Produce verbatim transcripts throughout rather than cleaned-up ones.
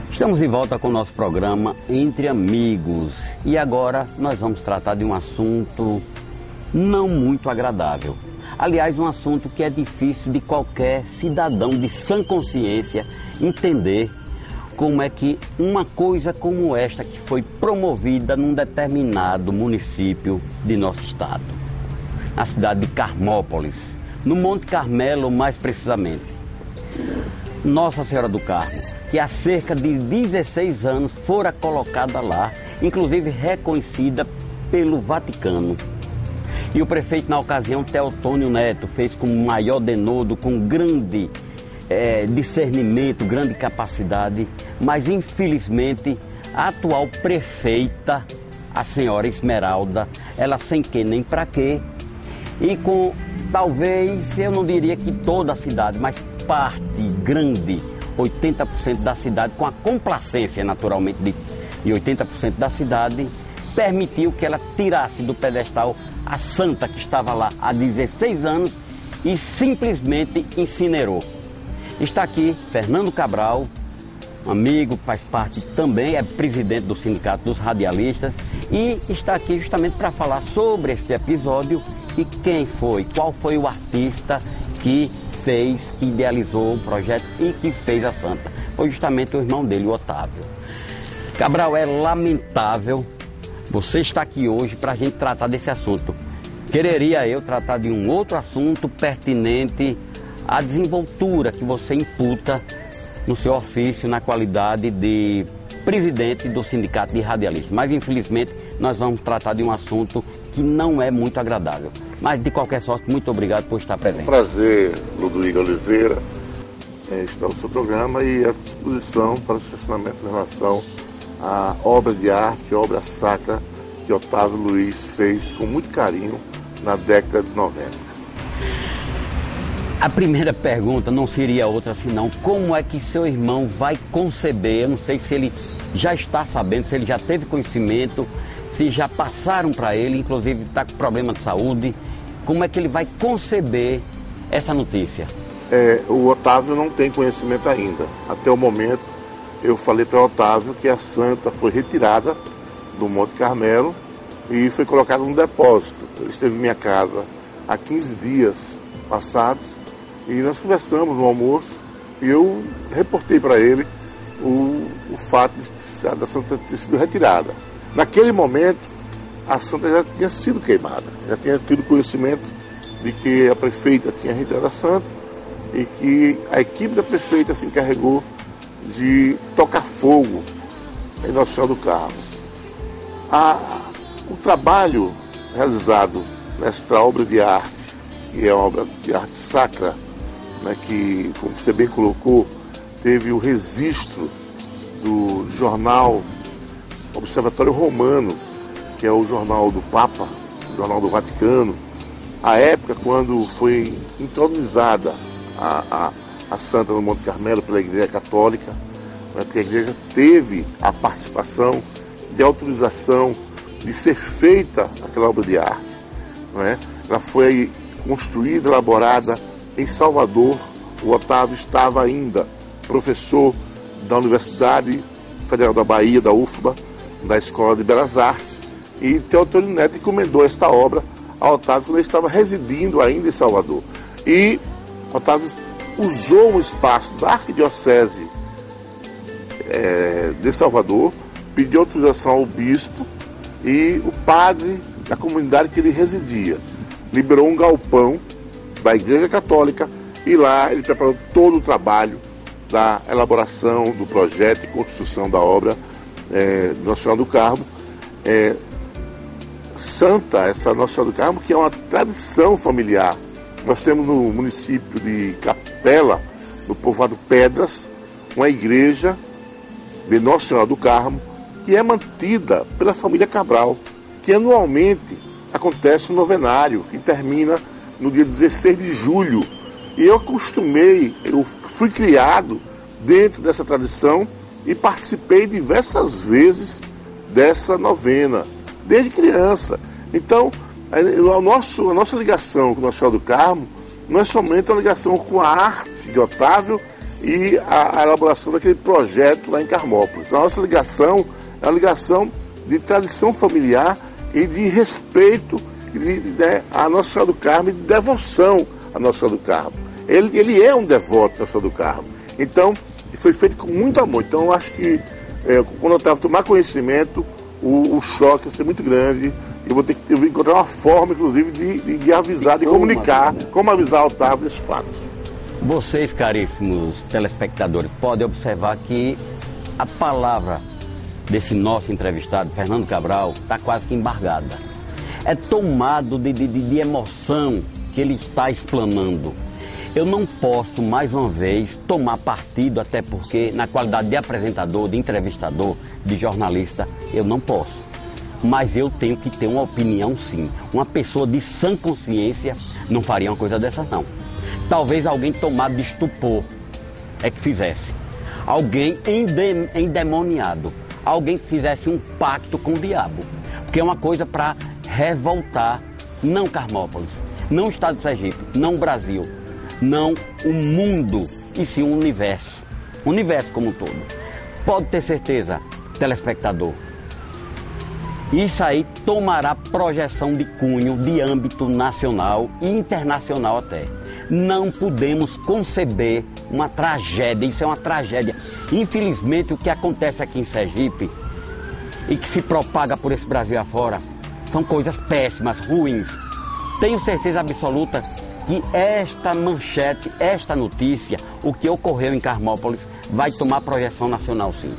Estamos de volta com o nosso programa Entre Amigos e agora nós vamos tratar de um assunto não muito agradável. Aliás, um assunto que é difícil de qualquer cidadão de sã consciência entender como é que uma coisa como esta que foi promovida num determinado município de nosso estado, na cidade de Carmópolis, no Monte Carmelo mais precisamente. Nossa Senhora do Carmo, que há cerca de dezesseis anos fora colocada lá, inclusive reconhecida pelo Vaticano. E o prefeito na ocasião, Teotônio Neto, fez com maior denodo, com grande é, discernimento, grande capacidade, mas infelizmente a atual prefeita, a senhora Esmeralda, ela sem que nem pra quê, e com talvez, eu não diria que toda a cidade, mas parte grande, oitenta por cento da cidade, com a complacência naturalmente de, de oitenta por cento da cidade, permitiu que ela tirasse do pedestal a santa que estava lá há dezesseis anos e simplesmente incinerou. Está aqui Fernando Cabral, um amigo que faz parte também, é presidente do Sindicato dos Radialistas e está aqui justamente para falar sobre este episódio e quem foi, qual foi o artista que fez, que idealizou o projeto e que fez a santa. Foi justamente o irmão dele, o Otávio. Cabral, é lamentável você estar aqui hoje para a gente tratar desse assunto. Quereria eu tratar de um outro assunto pertinente à desenvoltura que você imputa no seu ofício na qualidade de presidente do Sindicato de Radialistas. Mas infelizmente nós vamos tratar de um assunto que não é muito agradável. Mas de qualquer sorte, muito obrigado por estar presente. É um prazer, Ludwig Oliveira, estar no seu programa e à disposição para o questionamento em relação à obra de arte, obra sacra que Otávio Luiz fez com muito carinho na década de noventa. A primeira pergunta não seria outra senão como é que seu irmão vai conceber, eu não sei se ele já está sabendo, se ele já teve conhecimento, se já passaram para ele, inclusive está com problema de saúde, como é que ele vai conceber essa notícia? É, o Otávio não tem conhecimento ainda. Até o momento eu falei para o Otávio que a santa foi retirada do Monte Carmelo e foi colocada num depósito. Ele esteve em minha casa há quinze dias passados e nós conversamos no almoço e eu reportei para ele o, o fato de, da santa ter sido retirada. Naquele momento, a santa já tinha sido queimada, já tinha tido conhecimento de que a prefeita tinha retirado a santa e que a equipe da prefeita se encarregou de tocar fogo em Nossa Senhora do Carmo. A, o trabalho realizado nesta obra de arte, que é uma obra de arte sacra, né, que, como você bem colocou, teve o registro do jornal Observatório Romano, que é o jornal do Papa, o jornal do Vaticano, a época quando foi entronizada a, a, a Santa no Monte Carmelo pela Igreja Católica, né, porque a Igreja teve a participação de autorização de ser feita aquela obra de arte. Né? Ela foi construída, elaborada em Salvador. O Otávio estava ainda professor da Universidade Federal da Bahia, da U F B A, da Escola de Belas Artes, e Teotônio Neto encomendou esta obra a Otávio quando ele estava residindo ainda em Salvador. E Otávio usou um espaço da Arquidiocese é, de Salvador, pediu autorização ao bispo e o padre da comunidade que ele residia liberou um galpão da Igreja Católica e lá ele preparou todo o trabalho da elaboração do projeto e construção da obra é, Nossa Senhora do Carmo. É, santa, essa Nossa Senhora do Carmo, que é uma tradição familiar. Nós temos no município de Capela, no povoado Pedras, uma igreja de Nossa Senhora do Carmo, que é mantida pela família Cabral, que anualmente acontece um novenário, que termina no dia dezesseis de julho. E eu acostumei, eu fui criado dentro dessa tradição e participei diversas vezes dessa novena, desde criança. Então, a, nosso, a nossa ligação com Nossa Senhora do Carmo não é somente uma ligação com a arte de Otávio e a, a elaboração daquele projeto lá em Carmópolis. A nossa ligação é uma ligação de tradição familiar e de respeito de, de, né, à Nossa Senhora do Carmo e de devoção à Nossa Senhora do Carmo. Ele, ele é um devoto da Nossa Senhora do Carmo. Então, foi feito com muito amor. Então, eu acho que é, quando eu estava tomar conhecimento, o, o choque vai ser muito grande. Eu vou ter que ter, encontrar uma forma, inclusive, de, de, de avisar, de comunicar, como avisar o Otávio desse fato. Vocês, caríssimos telespectadores, podem observar que a palavra desse nosso entrevistado, Fernando Cabral, está quase que embargada. É tomado de, de, de emoção que ele está explanando. Eu não posso, mais uma vez, tomar partido, até porque, na qualidade de apresentador, de entrevistador, de jornalista, eu não posso. Mas eu tenho que ter uma opinião, sim. Uma pessoa de sã consciência não faria uma coisa dessa, não. Talvez alguém tomado de estupor é que fizesse. Alguém endem, endemoniado. Alguém que fizesse um pacto com o diabo. Porque é uma coisa para revoltar, não Carmópolis, não o estado de Sergipe, não o Brasil, não o mundo, e sim o universo. O universo como um todo. Pode ter certeza, telespectador. Isso aí tomará projeção de cunho, de âmbito nacional e internacional até. Não podemos conceber uma tragédia, isso é uma tragédia. Infelizmente, o que acontece aqui em Sergipe e que se propaga por esse Brasil afora são coisas péssimas, ruins. Tenho certeza absoluta que esta manchete, esta notícia, o que ocorreu em Carmópolis, vai tomar projeção nacional, sim.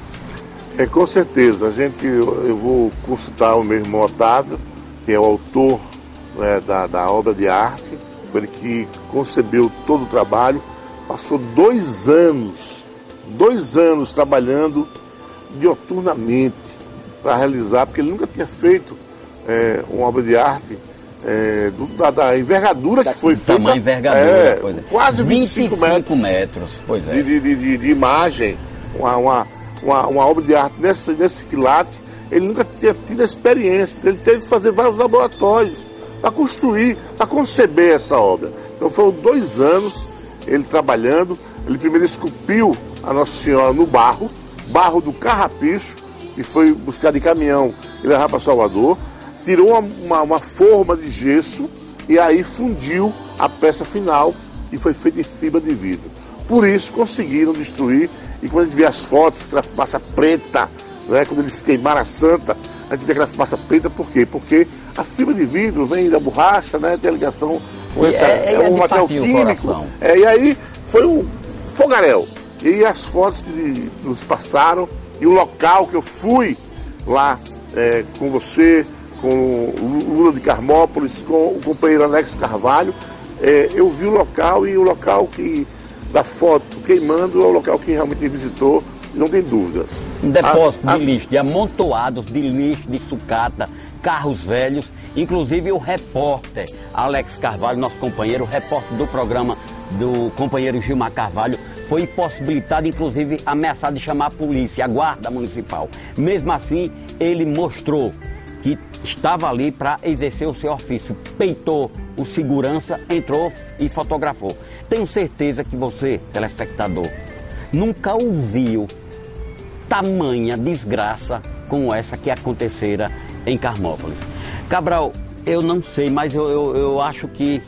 É, com certeza. A gente, eu, eu vou consultar o meu irmão Otávio, que é o autor, né, da, da obra de arte. Foi ele que concebeu todo o trabalho. Passou dois anos, dois anos trabalhando dioturnamente para realizar, porque ele nunca tinha feito é, uma obra de arte é, do, da, da envergadura da, que foi feita. Tamanho envergadura, é, pois é. Quase vinte e cinco metros, metros pois é. de, de, de, de imagem, uma, uma, uma, uma obra de arte nesse, nesse quilate. Ele nunca tinha tido a experiência, ele teve que fazer vários laboratórios para construir, para conceber essa obra. Então foram dois anos ele trabalhando. Ele primeiro esculpiu a Nossa Senhora no barro, barro do Carrapicho, que foi buscar de caminhão e levar para Salvador, tirou uma, uma, uma forma de gesso e aí fundiu a peça final, que foi feita em fibra de vidro. Por isso conseguiram destruir, e quando a gente vê as fotos, aquela fumaça preta, né, quando eles queimaram a Santa, a gente vê aquela fumaça preta, por quê? Porque a fibra de vidro vem da borracha, né, tem a ligação com essa, é, é, é um material químico. É, e aí foi um fogaréu. E as fotos que nos passaram, e o local que eu fui lá é, com você, com o Lula de Carmópolis, com o companheiro Alex Carvalho, é, eu vi o local, e o local que da foto queimando é o local que realmente visitou, não tem dúvidas. Um depósito a, de a... lixo, de amontoados de lixo, de sucata, carros velhos, inclusive o repórter Alex Carvalho, nosso companheiro, repórter do programa do companheiro Gilmar Carvalho, foi impossibilitado, inclusive ameaçado de chamar a polícia, a guarda municipal. Mesmo assim, ele mostrou que estava ali para exercer o seu ofício, peitou o segurança, entrou e fotografou. Tenho certeza que você, telespectador, nunca ouviu tamanha desgraça como essa que acontecera em Carmópolis. Cabral, eu não sei, mas eu, eu, eu acho que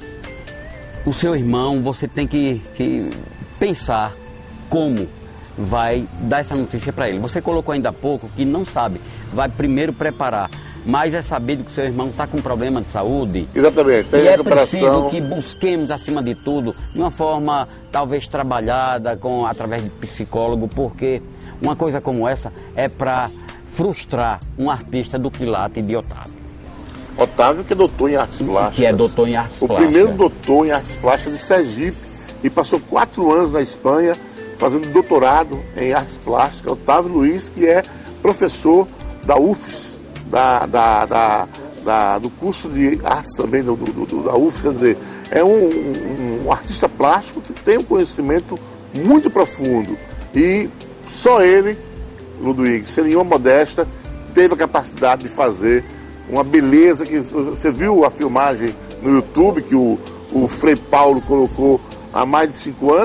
o seu irmão, você tem que, que pensar como vai dar essa notícia para ele. Você colocou ainda há pouco que não sabe, vai primeiro preparar, mas é sabido que seu irmão está com problema de saúde. Exatamente, tem e é recuperação. preciso que busquemos, acima de tudo, de uma forma talvez trabalhada, com, através de psicólogo, porque uma coisa como essa é para frustrar um artista do quilate de Otávio. Otávio, que é doutor em artes plásticas. Que é doutor em artes o plásticas. O primeiro doutor em artes plásticas de Sergipe, e passou quatro anos na Espanha fazendo doutorado em artes plásticas. Otávio Luiz, que é professor da U F S, da, da, da, da, do curso de artes também do, do, do, da U F S, quer dizer, é um, um, um artista plástico que tem um conhecimento muito profundo. E só ele, Ludwig, sem nenhuma modéstia, teve a capacidade de fazer uma beleza que você viu a filmagem no YouTube que o, o Frei Paulo colocou há mais de cinco anos.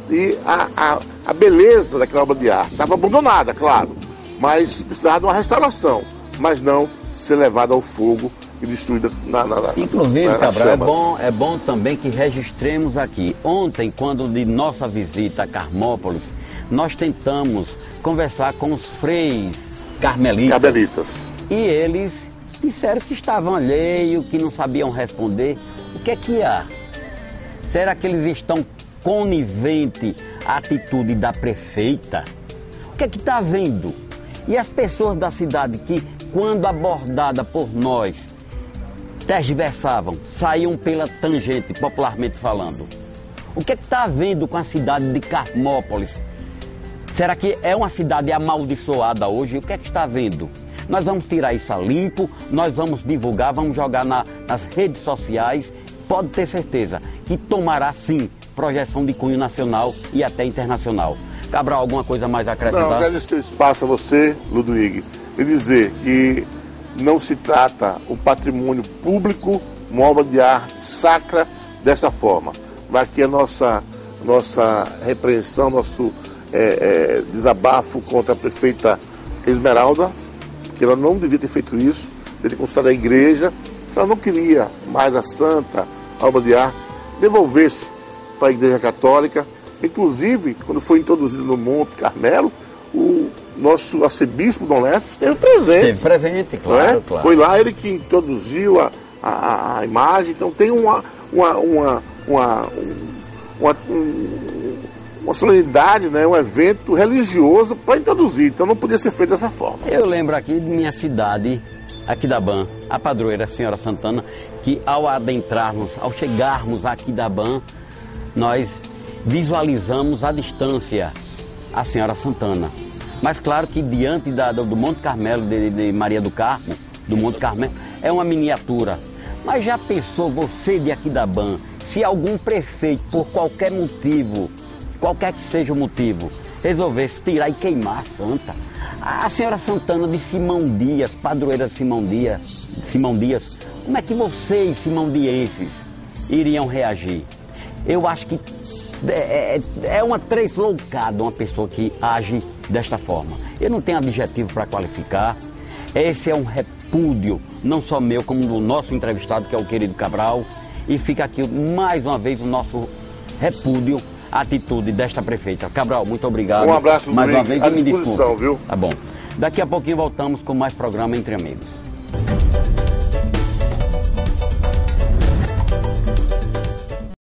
e a, a, a beleza daquela obra de arte. Estava abandonada, claro, mas precisava de uma restauração, mas não ser levada ao fogo e destruída na, na, na Inclusive, na, Cabral, é bom, é bom também que registremos aqui. Ontem, quando de nossa visita a Carmópolis, nós tentamos conversar com os freis carmelitas. Carmelitas. E eles disseram que estavam alheios, que não sabiam responder. O que é que há? Será que eles estão coniventes à atitude da prefeita? O que é que está havendo? E as pessoas da cidade que, quando abordada por nós, tergiversavam, saíam pela tangente, popularmente falando. O que é que está havendo com a cidade de Carmópolis? Será que é uma cidade amaldiçoada hoje? O que é que está havendo? Nós vamos tirar isso a limpo, nós vamos divulgar, vamos jogar na, nas redes sociais. Pode ter certeza que tomará sim projeção de cunho nacional e até internacional. Cabral, alguma coisa mais a acrescentar? Não, agradecer o espaço a você, Ludwig, e dizer que não se trata o patrimônio público, uma obra de arte sacra dessa forma. Vai aqui a nossa, nossa repreensão, nosso é, é, desabafo contra a prefeita Esmeralda, que ela não devia ter feito isso, devia ter consultado a igreja. Se ela não queria mais a santa, a obra de arte, devolvesse para a Igreja Católica. Inclusive, quando foi introduzido no Monte Carmelo, o nosso arcebispo Dom Lessa esteve presente. Esteve presente, claro, é? claro. Foi lá ele que introduziu a, a, a imagem, então tem uma, uma, uma, uma, uma, uma solenidade, né? Um evento religioso para introduzir, então não podia ser feito dessa forma. Eu lembro aqui de minha cidade, Aquidabã, a padroeira a Senhora Santana, que ao adentrarmos, ao chegarmos a Aquidabã, nós visualizamos à distância a Senhora Santana. Mas claro que diante da, do Monte Carmelo, de, de Maria do Carmo, do Monte Carmelo, é uma miniatura. Mas já pensou você de Aquidabã, se algum prefeito, por qualquer motivo, qualquer que seja o motivo, resolvesse tirar e queimar a santa? A Senhora Santana de Simão Dias, padroeira de Simão Dias, Simão Dias, como é que vocês, simondienses, iriam reagir? Eu acho que é, é uma tresloucada uma pessoa que age desta forma. Eu não tenho adjetivo para qualificar. Esse é um repúdio, não só meu, como do nosso entrevistado, que é o querido Cabral. E fica aqui mais uma vez o nosso repúdio à atitude desta prefeita. Cabral, muito obrigado. Um abraço, mais uma vez, à e me disposição, desculpe. viu? Tá bom. Daqui a pouquinho voltamos com mais programa Entre Amigos.